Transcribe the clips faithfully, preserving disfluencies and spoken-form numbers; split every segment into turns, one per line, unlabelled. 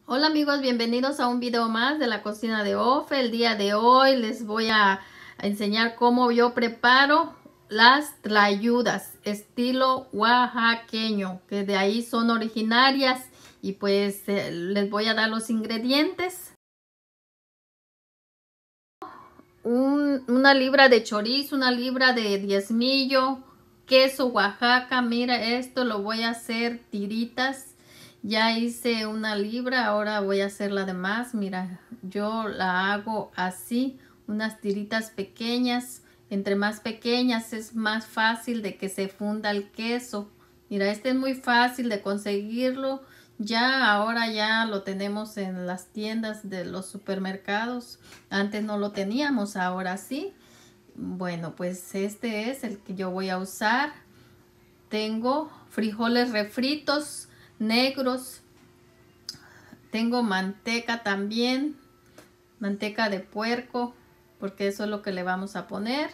Hola amigos, bienvenidos a un video más de la cocina de Ofe. El día de hoy les voy a, a enseñar cómo yo preparo las tlayudas estilo oaxaqueño, que de ahí son originarias, y pues eh, les voy a dar los ingredientes. Un, una libra de chorizo, una libra de diezmillo, queso Oaxaca. Mira, esto lo voy a hacer tiritas. Ya hice una libra, ahora voy a hacer la demás. Mira, yo la hago así, unas tiritas pequeñas. Entre más pequeñas es más fácil de que se funda el queso. Mira, este es muy fácil de conseguirlo. Ya ahora ya lo tenemos en las tiendas de los supermercados. Antes no lo teníamos, ahora sí. Bueno, pues este es el que yo voy a usar. Tengo frijoles refritos negros, tengo manteca también, manteca de puerco, porque eso es lo que le vamos a poner.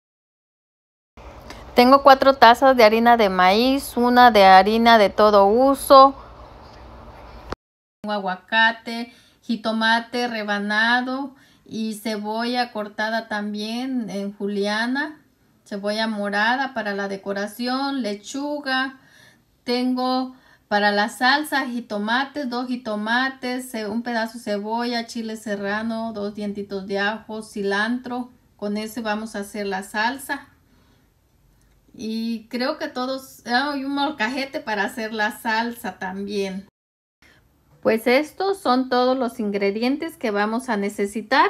Tengo cuatro tazas de harina de maíz, una de harina de todo uso. Tengo aguacate, jitomate rebanado y cebolla cortada también en juliana, cebolla morada para la decoración, lechuga. Tengo para la salsa jitomates, dos jitomates, un pedazo de cebolla, chile serrano, dos dientitos de ajo, cilantro. Con ese vamos a hacer la salsa. Y creo que todos, oh, y un molcajete para hacer la salsa también. Pues estos son todos los ingredientes que vamos a necesitar.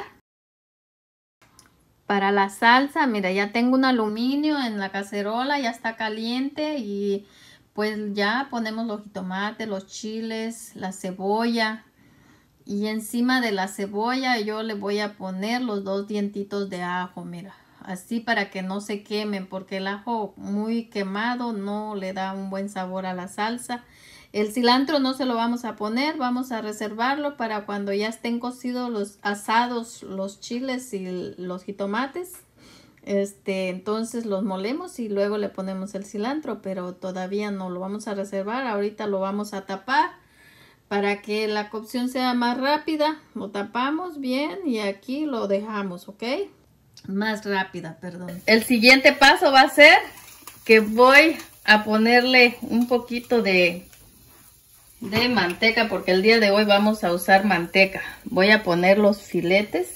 Para la salsa, mira, ya tengo un aluminio en la cacerola, ya está caliente, y pues ya ponemos los jitomates, los chiles, la cebolla, y encima de la cebolla yo le voy a poner los dos dientitos de ajo, mira, así para que no se quemen, porque el ajo muy quemado no le da un buen sabor a la salsa. El cilantro no se lo vamos a poner, vamos a reservarlo para cuando ya estén cocidos los asados, los chiles y los jitomates. Este, entonces los molemos y luego le ponemos el cilantro, pero todavía no lo vamos a reservar. Ahorita lo vamos a tapar para que la cocción sea más rápida. Lo tapamos bien y aquí lo dejamos, ¿ok? Más rápida, perdón. El siguiente paso va a ser que voy a ponerle un poquito de, de manteca, porque el día de hoy vamos a usar manteca. Voy a poner los filetes.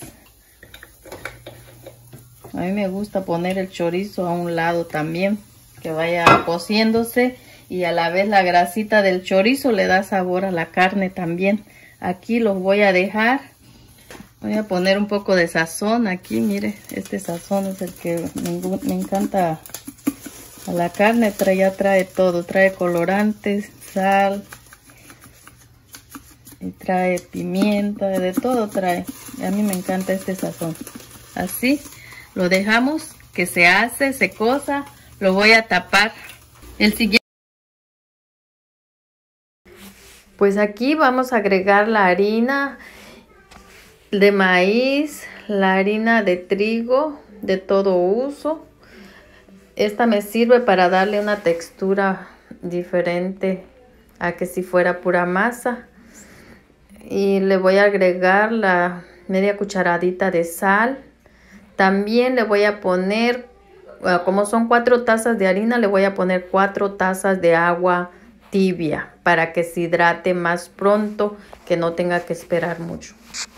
A mí me gusta poner el chorizo a un lado también, que vaya cociéndose, y a la vez la grasita del chorizo le da sabor a la carne también. Aquí los voy a dejar. Voy a poner un poco de sazón aquí, mire, este sazón es el que me, me encanta a la carne. Trae, ya trae todo, trae colorantes, sal, y trae pimienta, de todo trae. A mí me encanta este sazón. Así. Lo dejamos que se hace, se cosa, lo voy a tapar. El siguiente. Pues aquí vamos a agregar la harina de maíz, la harina de trigo de todo uso. Esta me sirve para darle una textura diferente a que si fuera pura masa. Y le voy a agregar la media cucharadita de sal. También le voy a poner, como son cuatro tazas de harina, le voy a poner cuatro tazas de agua tibia para que se hidrate más pronto, que no tenga que esperar mucho.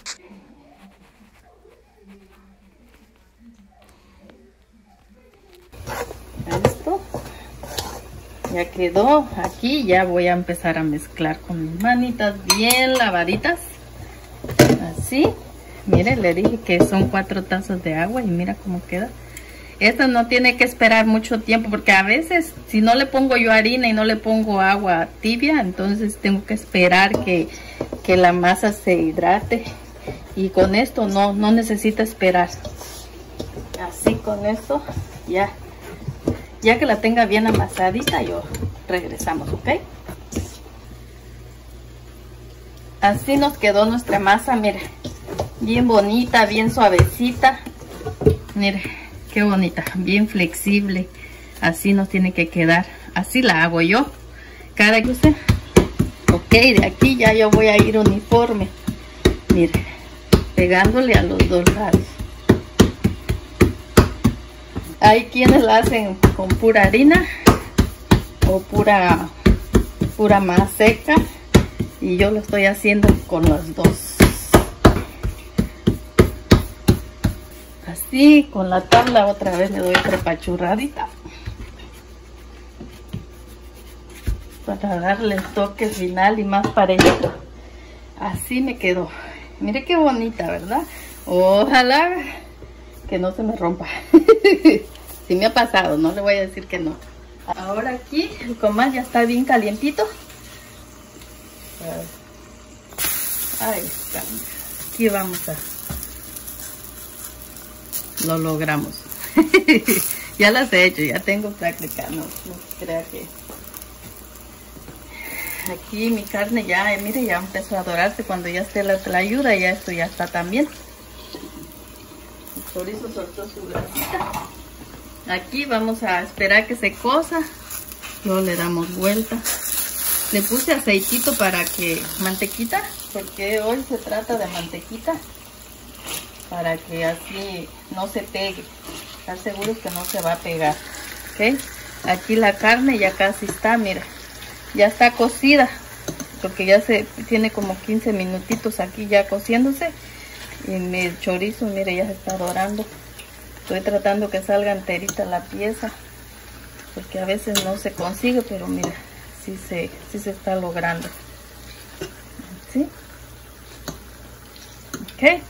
Esto ya quedó. Aquí ya voy a empezar a mezclar con mis manitas bien lavaditas. Así. Mire, le dije que son cuatro tazas de agua y mira cómo queda. Esto no tiene que esperar mucho tiempo, porque a veces si no le pongo yo harina y no le pongo agua tibia, entonces tengo que esperar que, que la masa se hidrate. Y con esto no, no necesita esperar. Así con esto ya, ya que la tenga bien amasadita, yo regresamos, ¿ok? Así nos quedó nuestra masa, mire. Bien bonita, bien suavecita. Mire, qué bonita, bien flexible. Así nos tiene que quedar. Así la hago yo. Cada que usted. Ok, de aquí ya yo voy a ir uniforme. Miren, pegándole a los dos lados. Hay quienes la hacen con pura harina o pura, pura más seca. Y yo lo estoy haciendo con las dos. Así, con la tabla otra vez le doy otra pachurradita. Para darle el toque final y más parejito. Así me quedó. Mire qué bonita, ¿verdad? Ojalá que no se me rompa. Sí me ha pasado, no le voy a decir que no. Ahora aquí el comal ya está bien calientito. Ahí está. Aquí vamos a... Lo logramos. Ya las he hecho, ya tengo práctica. No, no crea que... Aquí mi carne ya, eh, mire, ya empezó a dorarse. Cuando ya esté la, la ayuda, ya esto ya está también. El chorizo soltó su grasita. Aquí vamos a esperar que se cosa. Luego le damos vuelta. Le puse aceitito para que, mantequita, porque hoy se trata de mantequita. Para que así no se pegue. Estar seguros que no se va a pegar. ¿Ok? Aquí la carne ya casi está, mira. Ya está cocida, porque ya se tiene como quince minutitos aquí ya cociéndose. Y mi chorizo, mire, ya se está dorando. Estoy tratando que salga enterita la pieza, porque a veces no se consigue, pero mira, sí se, sí se está logrando. ¿Sí? Ok.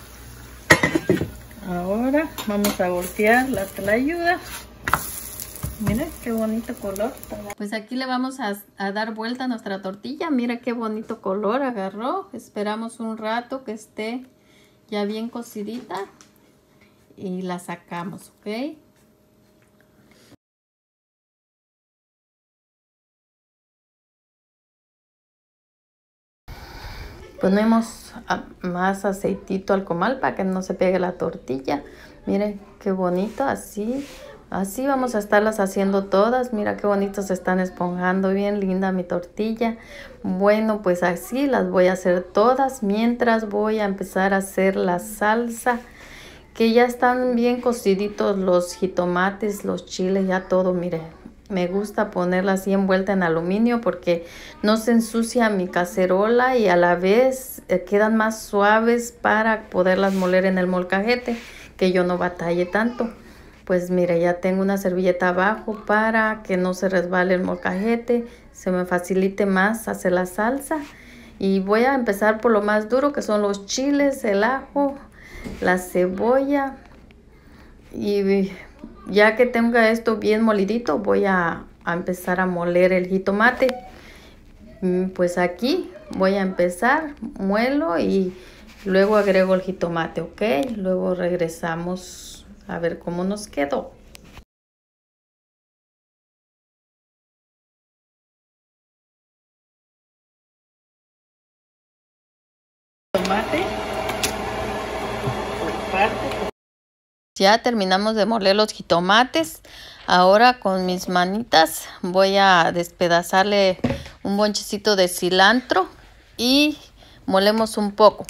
Ahora vamos a voltear la tlayuda. Miren qué bonito color. Pues aquí le vamos a, a dar vuelta a nuestra tortilla. Mira qué bonito color agarró. Esperamos un rato que esté ya bien cocidita. Y la sacamos, ¿ok? Ponemos más aceitito al comal para que no se pegue la tortilla. Miren qué bonito, así. Así vamos a estarlas haciendo todas. Mira qué bonito se están esponjando. Bien linda mi tortilla. Bueno, pues así las voy a hacer todas. Mientras voy a empezar a hacer la salsa. Que ya están bien cociditos los jitomates, los chiles, ya todo. Mire, me gusta ponerla así envuelta en aluminio porque no se ensucia mi cacerola. Y a la vez eh, quedan más suaves para poderlas moler en el molcajete. Que yo no batalle tanto. Pues mire, ya tengo una servilleta abajo para que no se resbale el molcajete, se me facilite más hacer la salsa. Y voy a empezar por lo más duro, que son los chiles, el ajo, la cebolla. Y ya que tenga esto bien molidito, voy a, a empezar a moler el jitomate. Pues aquí voy a empezar, muelo y luego agrego el jitomate, ¿ok? Luego regresamos. A ver cómo nos quedó. Tomate. Por parte. Ya terminamos de moler los jitomates. Ahora con mis manitas voy a despedazarle un bonchecito de cilantro y molemos un poco.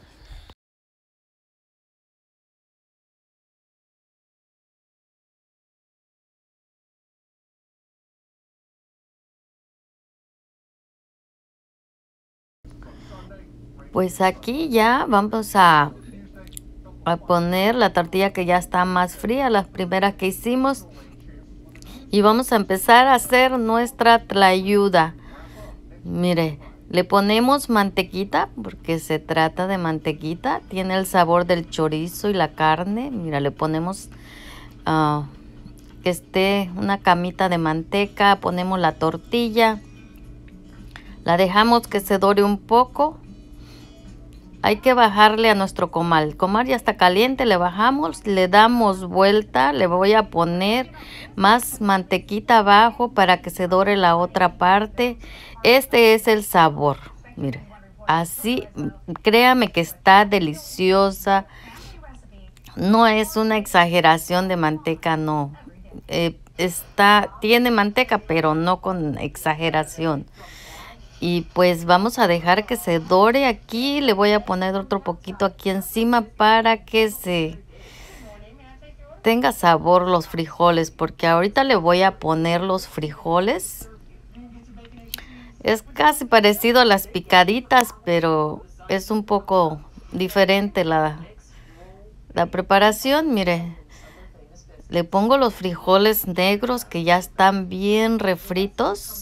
Pues aquí ya vamos a, a poner la tortilla que ya está más fría, las primeras que hicimos. Y vamos a empezar a hacer nuestra tlayuda. Mire, le ponemos mantequita porque se trata de mantequita. Tiene el sabor del chorizo y la carne. Mira, le ponemos uh, que esté una camita de manteca. Ponemos la tortilla. La dejamos que se dore un poco. Hay que bajarle a nuestro comal. El comal ya está caliente, le bajamos, le damos vuelta. Le voy a poner más mantequita abajo para que se dore la otra parte. Este es el sabor. Mire, así, créame que está deliciosa. No es una exageración de manteca, no. Eh, está, tiene manteca, pero no con exageración.
Y pues vamos a dejar que se dore aquí. Le voy a poner otro poquito aquí encima para que se tenga sabor los frijoles, porque ahorita le voy a poner los frijoles. Es casi parecido a las picaditas, pero es un poco diferente la, la preparación. Mire, le pongo los frijoles negros que ya están bien refritos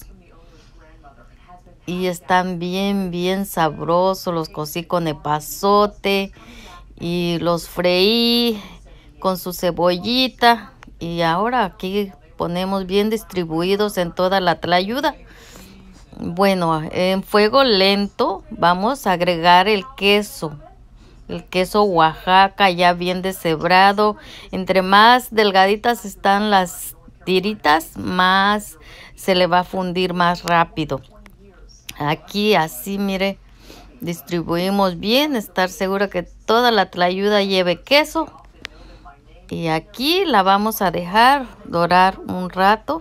y están bien, bien sabrosos. Los cocí con epazote y los freí con su cebollita. Y ahora aquí ponemos bien distribuidos en toda la tlayuda. Bueno, en fuego lento vamos a agregar el queso. El queso Oaxaca ya bien deshebrado. Entre más delgaditas están las tiritas, más se le va a fundir más rápido. Aquí así, mire, distribuimos bien. Estar segura que toda la tlayuda lleve queso. Y aquí la vamos a dejar dorar un rato.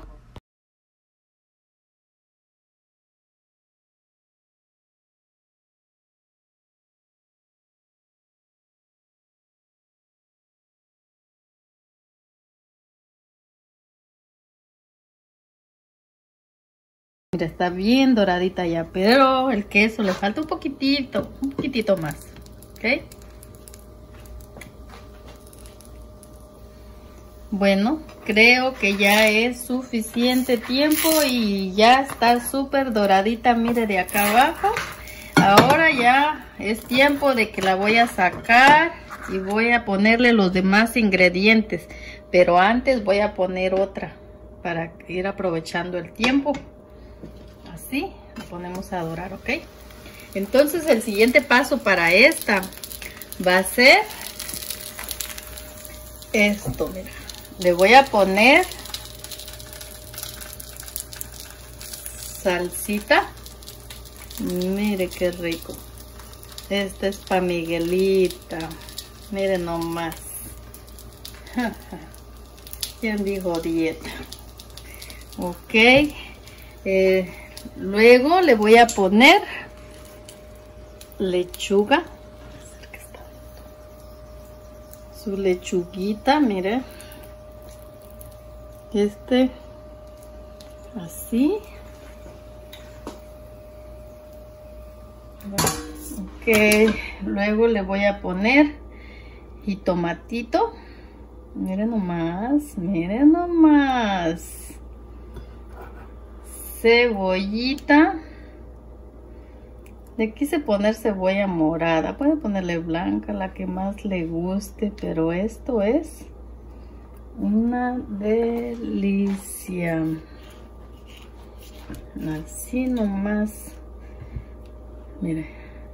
Mira, está bien doradita ya, pero el queso le falta un poquitito, un poquitito más, ¿ok? Bueno, creo que ya es suficiente tiempo y ya está súper doradita, mire, de acá abajo. Ahora ya es tiempo de que la voy a sacar y voy a ponerle los demás ingredientes. Pero antes voy a poner otra para ir aprovechando el tiempo. Así, la ponemos a dorar, ¿ok? Entonces el siguiente paso para esta va a ser esto, mira. Le voy a poner salsita. Mire qué rico. Esta es para Miguelita. Miren nomás. ¿Quién dijo dieta? Ok. Eh, luego le voy a poner lechuga. Su lechuguita, mire. Este. Así. Ok. Luego le voy a poner jitomatito. Miren nomás, miren nomás. Cebollita. Le quise poner cebolla morada. Puede ponerle blanca, la que más le guste. Pero esto es una delicia. Así nomás. Mire.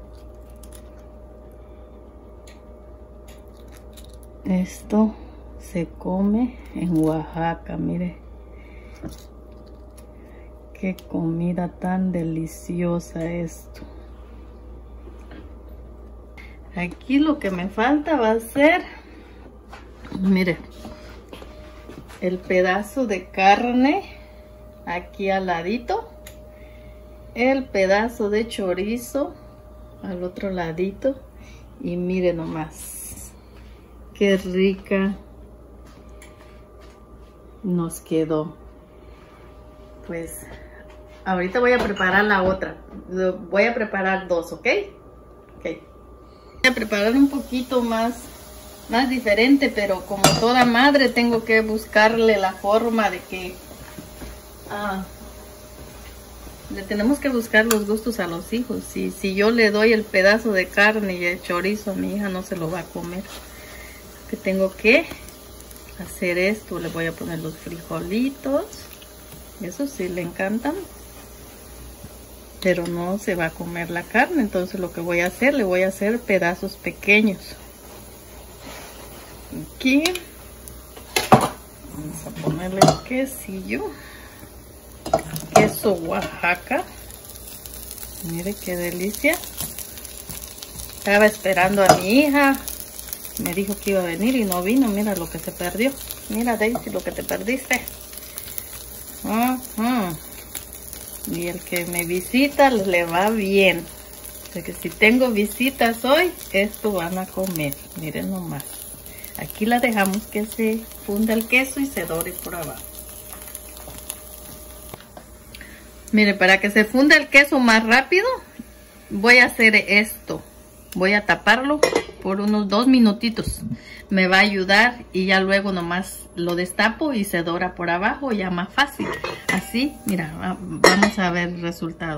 Esto se come en Oaxaca, mire. Qué comida tan deliciosa esto. Aquí lo que me falta va a ser, mire, el pedazo de carne aquí al ladito. El pedazo de chorizo al otro ladito. Y mire nomás. Qué rica nos quedó. Pues ahorita voy a preparar la otra. Voy a preparar dos, ¿ok? Ok. Voy a preparar un poquito más, más diferente, pero como toda madre tengo que buscarle la forma de que... Ah, le tenemos que buscar los gustos a los hijos. Si, si yo le doy el pedazo de carne y el chorizo a mi hija, no se lo va a comer. Que tengo que hacer esto. Le voy a poner los frijolitos. Eso sí le encantan, pero no se va a comer la carne. Entonces lo que voy a hacer, le voy a hacer pedazos pequeños. Aquí vamos a ponerle el quesillo, queso Oaxaca. Mire qué delicia. Estaba esperando a mi hija. Me dijo que iba a venir y no vino. Mira lo que se perdió. Mira, Daisy, lo que te perdiste. Uh-huh. Y el que me visita le va bien. Porque si tengo visitas hoy, esto van a comer. Miren nomás. Aquí la dejamos que se funda el queso y se dore por abajo. Miren, para que se funda el queso más rápido, voy a hacer esto. Voy a taparlo por unos dos minutitos. Me va a ayudar y ya luego nomás lo destapo y se dora por abajo, ya más fácil. Así, mira, vamos a ver el resultado.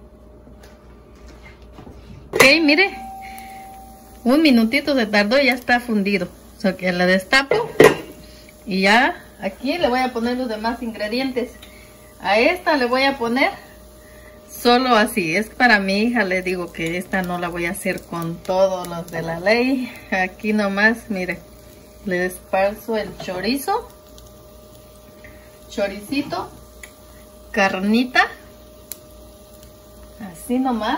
Ok, mire, un minutito se tardó y ya está fundido. O sea que la destapo y ya aquí le voy a poner los demás ingredientes. A esta le voy a poner solo así, es para mi hija, le digo que esta no la voy a hacer con todos los de la ley. Aquí nomás, mire, le esparzo el chorizo, choricito, carnita, así nomás,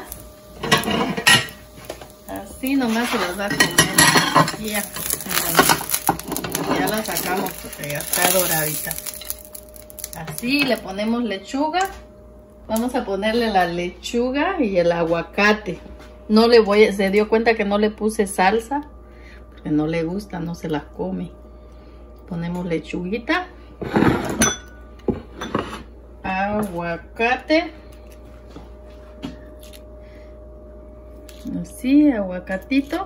así nomás se las va a comer. Y ya, ya la sacamos porque ya está doradita. Así le ponemos lechuga. Vamos a ponerle la lechuga y el aguacate. No le voy, se dio cuenta que no le puse salsa porque no le gusta, no se la come. Ponemos lechuguita, aguacate, así, aguacatito.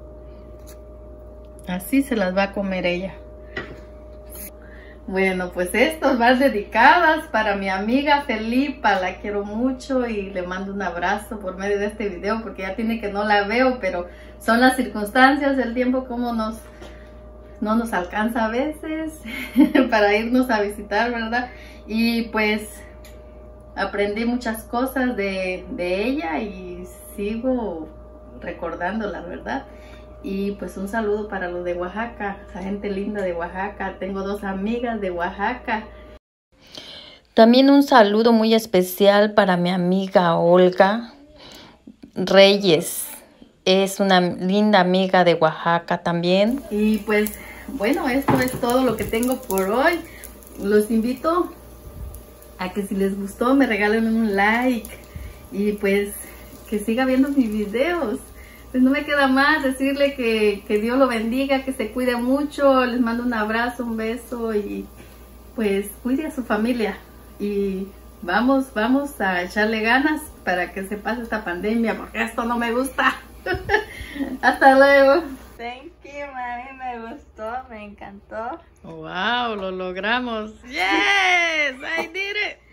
Así se las va a comer ella. Bueno, pues estas van dedicadas para mi amiga Felipa, la quiero mucho y le mando un abrazo por medio de este video porque ya tiene que no la veo, pero son las circunstancias, el tiempo como nos, no nos alcanza a veces para irnos a visitar, ¿verdad? Y pues aprendí muchas cosas de, de ella y sigo recordándolas, ¿verdad? Y pues un saludo para los de Oaxaca, esa gente linda de Oaxaca. Tengo dos amigas de Oaxaca.
También un saludo muy especial para mi amiga Olga Reyes. Es una linda amiga de Oaxaca también.
Y pues bueno, esto es todo lo que tengo por hoy. Los invito a que si les gustó me regalen un like. Y pues que siga viendo mis videos. Pues no me queda más decirle que, que Dios lo bendiga, que se cuide mucho, les mando un abrazo, un beso y pues cuide a su familia. Y vamos, vamos a echarle ganas para que se pase esta pandemia, porque esto no me gusta. Hasta luego.
Thank you, mami, me gustó, me encantó.
Wow, lo logramos. Yes, I did it.